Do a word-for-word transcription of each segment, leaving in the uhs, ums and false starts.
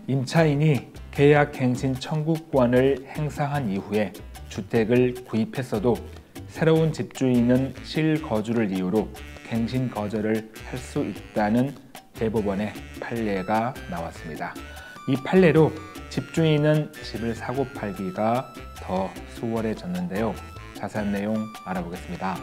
임차인이 계약갱신 청구권을 행사한 이후에 주택을 구입했어도 새로운 집주인은 실거주를 이유로 갱신 거절을 할 수 있다는 대법원의 판례가 나왔습니다. 이 판례로 집주인은 집을 사고 팔기가 더 수월해졌는데요. 자세한 내용 알아보겠습니다.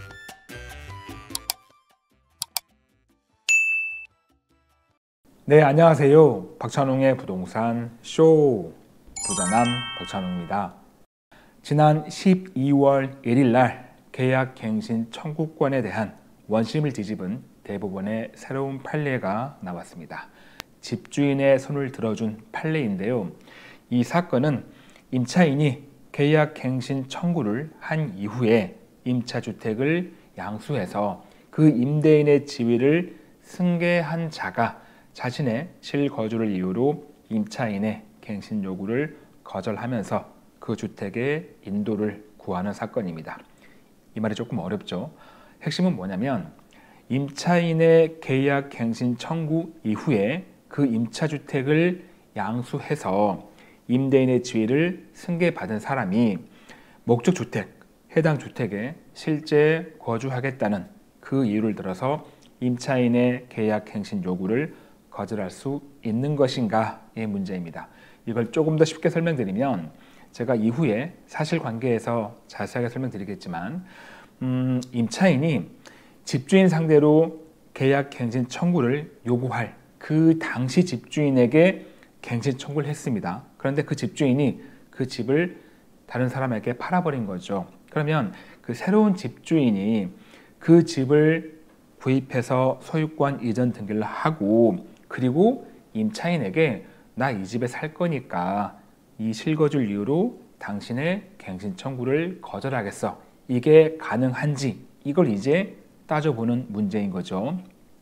네, 안녕하세요. 박찬웅의 부동산 쇼 부자남 박찬웅입니다. 지난 십이월 일일 날 계약갱신 청구권에 대한 원심을 뒤집은 대법원의 새로운 판례가 나왔습니다. 집주인의 손을 들어준 판례인데요. 이 사건은 임차인이 계약갱신 청구를 한 이후에 임차주택을 양수해서 그 임대인의 지위를 승계한 자가 자신의 실거주를 이유로 임차인의 갱신 요구를 거절하면서 그 주택의 인도를 구하는 사건입니다. 이 말이 조금 어렵죠. 핵심은 뭐냐면 임차인의 계약갱신 청구 이후에 그 임차주택을 양수해서 임대인의 지위를 승계받은 사람이 목적주택, 해당 주택에 실제 거주하겠다는 그 이유를 들어서 임차인의 계약갱신 요구를 거절할 수 있는 것인가의 문제입니다. 이걸 조금 더 쉽게 설명드리면 제가 이후에 사실관계에서 자세하게 설명드리겠지만 음, 임차인이 집주인 상대로 계약갱신 청구를 요구할 그 당시 집주인에게 갱신 청구를 했습니다. 그런데 그 집주인이 그 집을 다른 사람에게 팔아버린 거죠. 그러면 그 새로운 집주인이 그 집을 구입해서 소유권 이전 등기를 하고 그리고 임차인에게 나 이 집에 살 거니까 이 실거주를 이유로 당신의 갱신 청구를 거절하겠어. 이게 가능한지 이걸 이제 따져보는 문제인 거죠.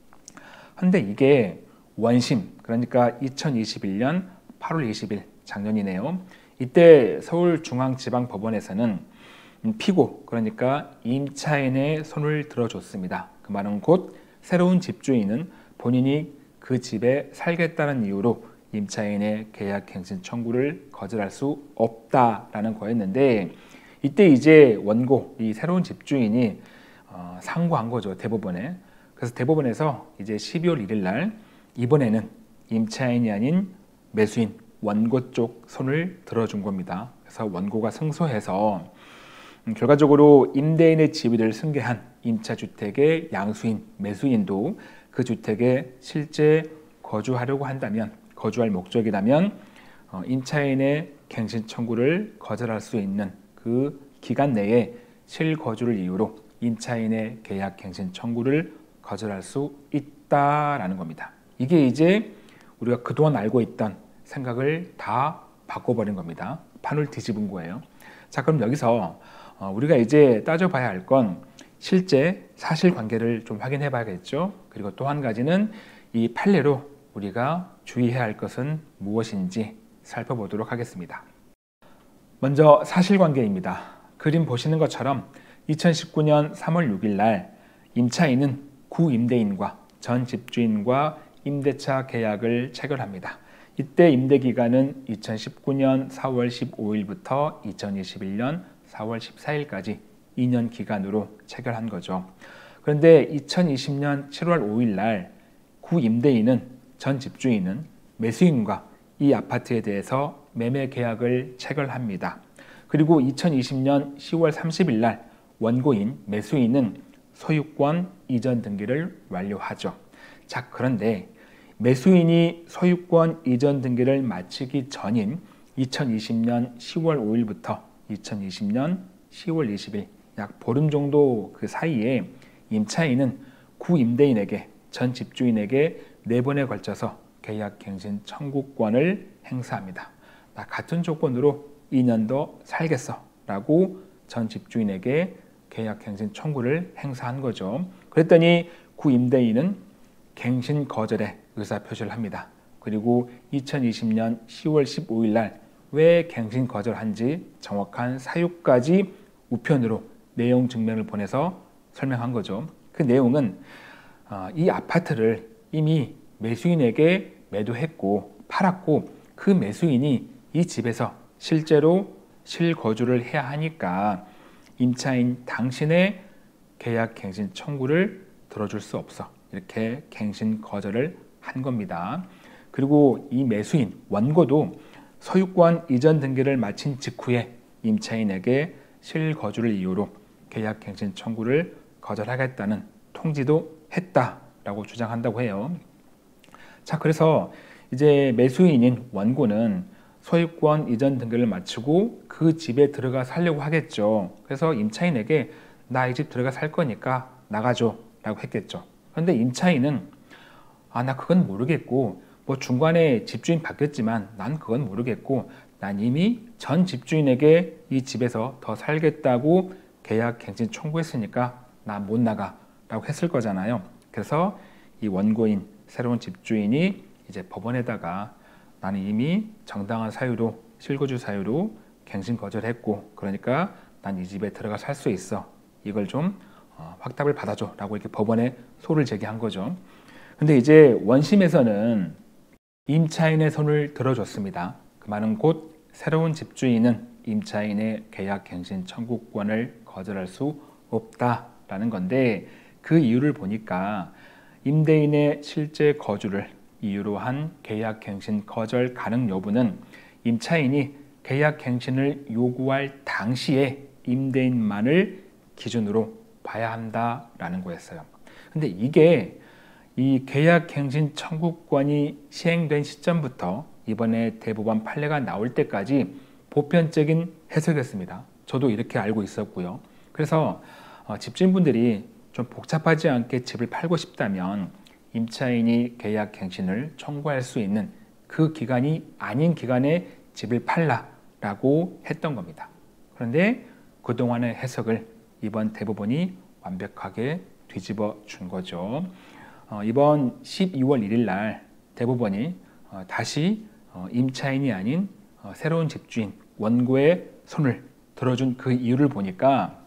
그런데 이게 원심, 그러니까 이천이십일 년 팔월 이십일, 작년이네요. 이때 서울중앙지방법원에서는 피고, 그러니까 임차인의 손을 들어줬습니다. 그 말은 곧 새로운 집주인은 본인이 그 집에 살겠다는 이유로 임차인의 계약갱신 청구를 거절할 수 없다라는 거였는데 이때 이제 원고, 이 새로운 집주인이 어, 상고한 거죠, 대법원에. 그래서 대법원에서 이제 십이월 일일 날 이번에는 임차인이 아닌 매수인, 원고 쪽 손을 들어준 겁니다. 그래서 원고가 승소해서 음, 결과적으로 임대인의 지위를 승계한 임차주택의 양수인, 매수인도 그 주택에 실제 거주하려고 한다면, 거주할 목적이라면 어, 임차인의 갱신 청구를 거절할 수 있는 그 기간 내에 실거주를 이유로 임차인의 계약갱신 청구를 거절할 수 있다라는 겁니다. 이게 이제 우리가 그동안 알고 있던 생각을 다 바꿔버린 겁니다. 판을 뒤집은 거예요. 자, 그럼 여기서 어, 우리가 이제 따져봐야 할 건 실제 사실관계를 좀 확인해 봐야겠죠. 그리고 또 한 가지는 이 판례로 우리가 주의해야 할 것은 무엇인지 살펴보도록 하겠습니다. 먼저 사실관계입니다. 그림 보시는 것처럼 이천십구 년 삼월 육일 날 임차인은 구임대인과 전 집주인과 임대차 계약을 체결합니다. 이때 임대기간은 이천십구 년 사월 십오일부터 이천이십일 년 사월 십사일까지 이 년 기간으로 체결한 거죠. 그런데 이천이십 년 칠월 오일 날 구임대인은, 전 집주인은 매수인과 이 아파트에 대해서 매매 계약을 체결합니다. 그리고 이천이십 년 시월 삼십일 날 원고인 매수인은 소유권 이전 등기를 완료하죠. 자, 그런데 매수인이 소유권 이전 등기를 마치기 전인 이천이십 년 시월 오일부터 이천이십 년 시월 이십일, 약 보름 정도 그 사이에 임차인은 구임대인에게, 전 집주인에게 네 번에 걸쳐서 계약갱신 청구권을 행사합니다. 나 같은 조건으로 이 년 더 살겠어 라고 전 집주인에게 계약갱신 청구를 행사한 거죠. 그랬더니 구임대인은 갱신 거절의 의사표시를 합니다. 그리고 이천이십 년 시월 십오일 날 왜 갱신 거절한지 정확한 사유까지 우편으로 내용 증명을 보내서 설명한 거죠. 그 내용은 이 아파트를 이미 매수인에게 매도했고 팔았고 그 매수인이 이 집에서 실제로 실거주를 해야 하니까 임차인 당신의 계약갱신 청구를 들어줄 수 없어. 이렇게 갱신 거절을 한 겁니다. 그리고 이 매수인 원고도 소유권 이전 등기를 마친 직후에 임차인에게 실거주를 이유로 계약갱신 청구를 거절하겠다는 통지도 했다라고 주장한다고 해요. 자, 그래서 이제 매수인인 원고는 소유권 이전 등기를 마치고 그 집에 들어가 살려고 하겠죠. 그래서 임차인에게 나 이 집 들어가 살 거니까 나가줘 라고 했겠죠. 그런데 임차인은 아, 나 그건 모르겠고 뭐 중간에 집주인 바뀌었지만 난 그건 모르겠고 난 이미 전 집주인에게 이 집에서 더 살겠다고 계약갱신 청구했으니까 나 못 나가 라고 했을 거잖아요. 그래서 이 원고인 새로운 집주인이 이제 법원에다가 나는 이미 정당한 사유로 실거주 사유로 갱신 거절했고 그러니까 난 이 집에 들어가 살 수 있어. 이걸 좀 어, 확답을 받아줘 라고 이렇게 법원에 소를 제기한 거죠. 근데 이제 원심에서는 임차인의 손을 들어줬습니다. 그 말은 곧 새로운 집주인은 임차인의 계약갱신 청구권을 거절할 수 없다라는 건데 그 이유를 보니까 임대인의 실제 거주를 이유로 한 계약갱신 거절 가능 여부는 임차인이 계약갱신을 요구할 당시에 임대인만을 기준으로 봐야 한다라는 거였어요. 근데 이게 이 계약갱신 청구권이 시행된 시점부터 이번에 대법원 판례가 나올 때까지 보편적인 해석이었습니다. 저도 이렇게 알고 있었고요. 그래서 어, 집주인분들이 좀 복잡하지 않게 집을 팔고 싶다면 임차인이 계약갱신을 청구할 수 있는 그 기간이 아닌 기간에 집을 팔라라고 했던 겁니다. 그런데 그동안의 해석을 이번 대법원이 완벽하게 뒤집어 준 거죠. 어, 이번 십이월 일일 날 대법원이 어, 다시 어, 임차인이 아닌 어, 새로운 집주인 원고의 손을 들어준 그 이유를 보니까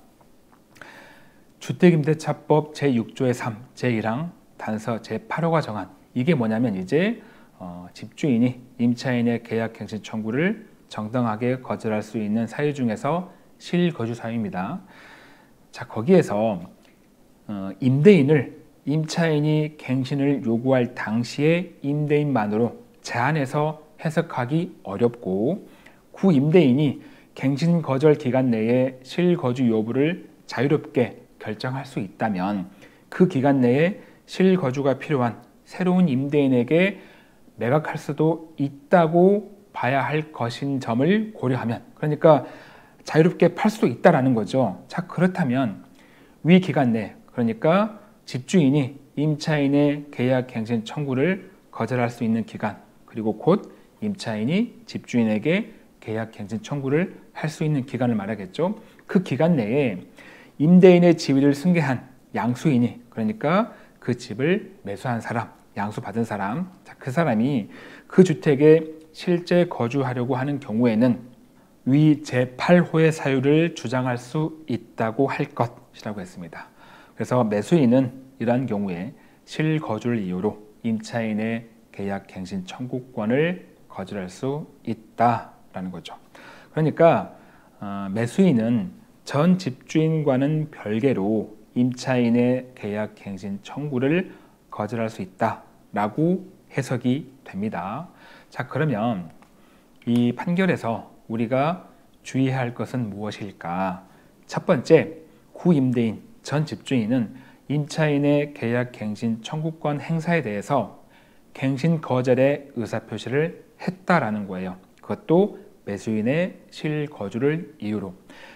주택임대차법 제육 조의 삼, 제일 항 단서 제팔 호가 정한 이게 뭐냐면 이제 어, 집주인이 임차인의 계약갱신 청구를 정당하게 거절할 수 있는 사유 중에서 실거주 사유입니다. 자, 거기에서 어, 임대인을 임차인이 갱신을 요구할 당시에 임대인만으로 제한해서 해석하기 어렵고 구임대인이 갱신 거절 기간 내에 실거주 여부를 자유롭게 결정할 수 있다면 그 기간 내에 실거주가 필요한 새로운 임대인에게 매각할 수도 있다고 봐야 할 것인 점을 고려하면 그러니까 자유롭게 팔 수도 있다라는 거죠. 자, 그렇다면 위 기간 내 그러니까 집주인이 임차인의 계약갱신 청구를 거절할 수 있는 기간 그리고 곧 임차인이 집주인에게 계약갱신 청구를 할 수 있는 기간을 말하겠죠. 그 기간 내에 임대인의 지위를 승계한 양수인이 그러니까 그 집을 매수한 사람, 양수받은 사람, 자, 그 사람이 그 주택에 실제 거주하려고 하는 경우에는 위 제팔 호의 사유를 주장할 수 있다고 할 것이라고 했습니다. 그래서 매수인은 이러한 경우에 실거주를 이유로 임차인의 계약갱신 청구권을 거절할 수 있다라는 거죠. 그러니까 어, 매수인은 전 집주인과는 별개로 임차인의 계약갱신 청구를 거절할 수 있다라고 해석이 됩니다. 자, 그러면 이 판결에서 우리가 주의해야 할 것은 무엇일까? 첫 번째, 구임대인 전 집주인은 임차인의 계약갱신 청구권 행사에 대해서 갱신 거절의 의사표시를 했다라는 거예요. 그것도 매수인의 실거주를 이유로.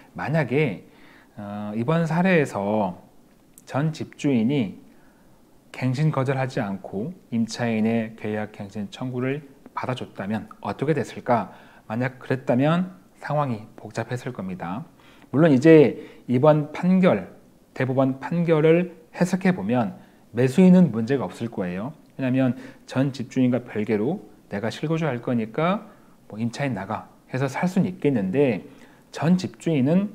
만약에 어, 이번 사례에서 전 집주인이 갱신 거절하지 않고 임차인의 계약갱신 청구를 받아줬다면 어떻게 됐을까? 만약 그랬다면 상황이 복잡했을 겁니다. 물론 이제 이번 판결, 대법원 판결을 해석해 보면 매수인은 문제가 없을 거예요. 왜냐하면 전 집주인과 별개로 내가 실거주할 거니까 뭐 임차인 나가 해서 살 수는 있겠는데 전 집주인은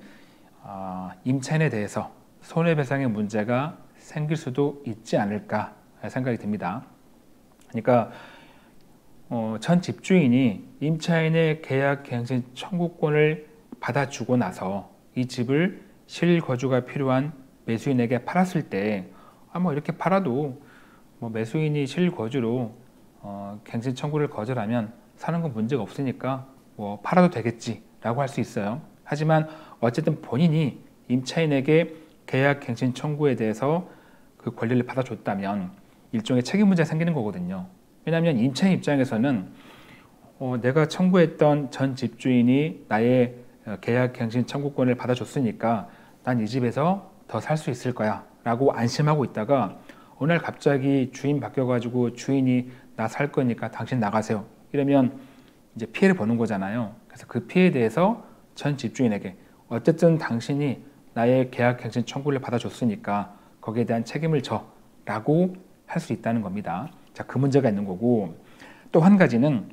어, 임차인에 대해서 손해배상의 문제가 생길 수도 있지 않을까 생각이 듭니다. 그러니까 어, 전 집주인이 임차인의 계약갱신 청구권을 받아주고 나서 이 집을 실거주가 필요한 매수인에게 팔았을 때 아, 뭐 이렇게 팔아도 뭐 매수인이 실거주로 어, 갱신 청구를 거절하면 사는 건 문제가 없으니까 뭐 팔아도 되겠지 라고 할 수 있어요. 하지만 어쨌든 본인이 임차인에게 계약갱신 청구에 대해서 그 권리를 받아줬다면 일종의 책임 문제가 생기는 거거든요. 왜냐하면 임차인 입장에서는 어, 내가 청구했던 전 집주인이 나의 계약갱신 청구권을 받아줬으니까 난 이 집에서 더 살 수 있을 거야 라고 안심하고 있다가 어느 날 갑자기 주인 바뀌어가지고 주인이 나 살 거니까 당신 나가세요 이러면 이제 피해를 보는 거잖아요. 그래서 그 피해에 대해서 전 집주인에게 어쨌든 당신이 나의 계약갱신 청구를 받아줬으니까 거기에 대한 책임을 져 라고 할 수 있다는 겁니다. 자, 그 문제가 있는 거고, 또 한 가지는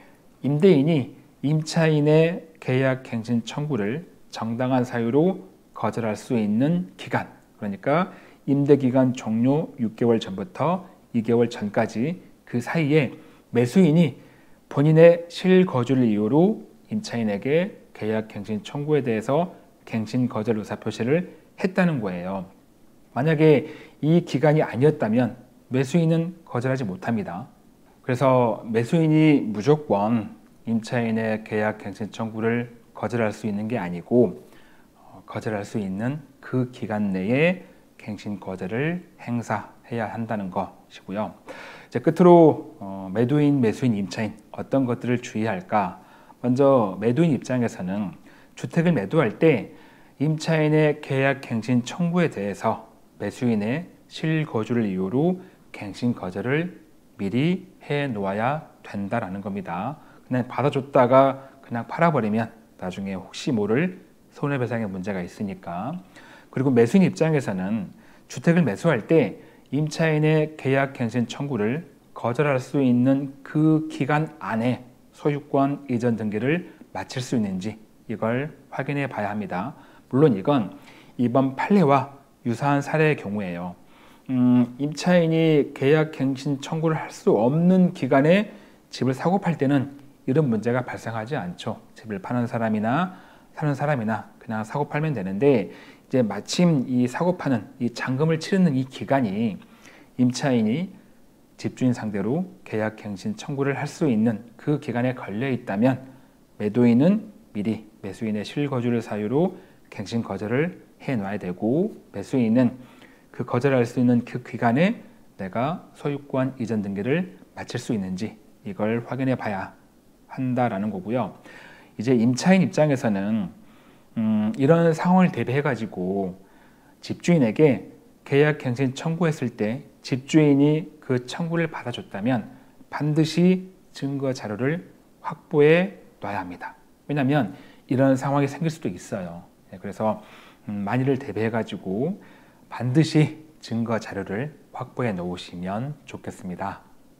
임대인이 임차인의 계약갱신 청구를 정당한 사유로 거절할 수 있는 기간, 그러니까 임대기간 종료 육 개월 전부터 이 개월 전까지 그 사이에 매수인이 본인의 실거주를 이유로 임차인에게 계약갱신 청구에 대해서 갱신 거절 의사표시를 했다는 거예요. 만약에 이 기간이 아니었다면 매수인은 거절하지 못합니다. 그래서 매수인이 무조건 임차인의 계약갱신 청구를 거절할 수 있는 게 아니고 어, 거절할 수 있는 그 기간 내에 갱신 거절을 행사해야 한다는 것이고요. 이제 끝으로 어, 매도인, 매수인, 임차인 어떤 것들을 주의할까? 먼저 매도인 입장에서는 주택을 매도할 때 임차인의 계약갱신 청구에 대해서 매수인의 실거주를 이유로 갱신 거절을 미리 해 놓아야 된다라는 겁니다. 그냥 받아줬다가 그냥 팔아버리면 나중에 혹시 모를 손해배상의 문제가 있으니까. 그리고 매수인 입장에서는 주택을 매수할 때 임차인의 계약갱신 청구를 거절할 수 있는 그 기간 안에 소유권 이전 등기를 마칠 수 있는지 이걸 확인해 봐야 합니다. 물론 이건 이번 판례와 유사한 사례의 경우에요. 음, 임차인이 계약갱신 청구를 할 수 없는 기간에 집을 사고 팔 때는 이런 문제가 발생하지 않죠. 집을 파는 사람이나 사는 사람이나 그냥 사고 팔면 되는데 이제 마침 이 사고 파는 이 잔금을 치르는 이 기간이 임차인이 집주인 상대로 계약갱신 청구를 할 수 있는 그 기간에 걸려 있다면 매도인은 미리 매수인의 실거주를 사유로 갱신 거절을 해놔야 되고 매수인은 그 거절할 수 있는 그 기간에 내가 소유권 이전 등기를 마칠 수 있는지 이걸 확인해 봐야 한다라는 거고요. 이제 임차인 입장에서는 음, 이런 상황을 대비해 가지고 집주인에게 계약갱신 청구했을 때 집주인이 그 청구를 받아줬다면 반드시 증거 자료를 확보해 놔야 합니다. 왜냐하면 이런 상황이 생길 수도 있어요. 그래서 음, 만일을 대비해 가지고 반드시 증거 자료를 확보해 놓으시면 좋겠습니다.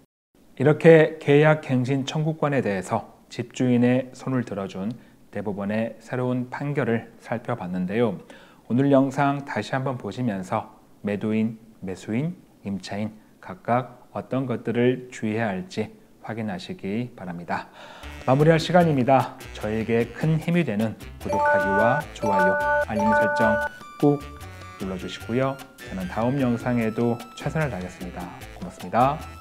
이렇게 계약갱신 청구권에 대해서 집주인의 손을 들어준 대법원의 새로운 판결을 살펴봤는데요. 오늘 영상 다시 한번 보시면서 매도인, 매수인, 임차인 각각 어떤 것들을 주의해야 할지 확인하시기 바랍니다. 마무리할 시간입니다. 저에게 큰 힘이 되는 구독하기와 좋아요, 알림 설정 꼭 눌러주시고요. 저는 다음 영상에도 최선을 다하겠습니다. 고맙습니다.